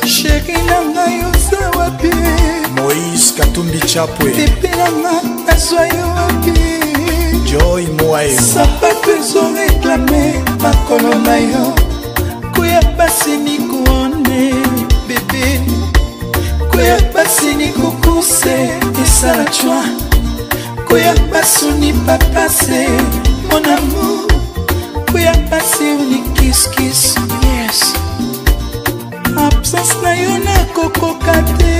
Chéri nanga yoza wapi Moïse Katumbi Chapwe Bébé nanga nazwa yo wapi Joy Moayo Sapato ezo réclamé makolo na yo Kuya basi nikuone bébé Kuya basi nikukuse esala chwa Kuya basi unipapase mon amour Kuya basi unikiss yes Absence na yo nakokoka te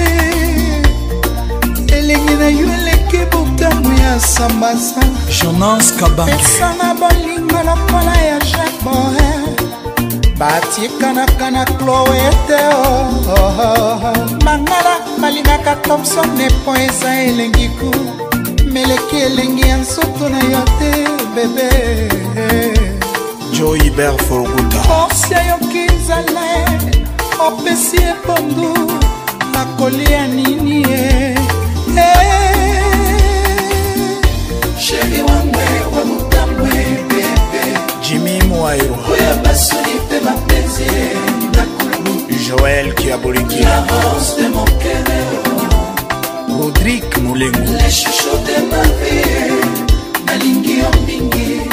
Elengi na yo eleki botamu ya sambasa Jonas Kabange Esana bolingo lokola ya Jacques Boher Batikanaka na Chloé te Mangala balingaka Thompson nepo eza elengi ku Meleki elengi ya nzoto na yo te bebe Joe Hubert Forguta Force ya yo kizale Opesi epondu nakolia nini Chéri wangwe wa mutamwe bebe Jimmy Moayo Kuya basuni pe mapenzi nakulu Joël Kiaboliki La rose de mon cœur Rodrigue Moulengo Les chouchous de ma vie Nalingi yo mingi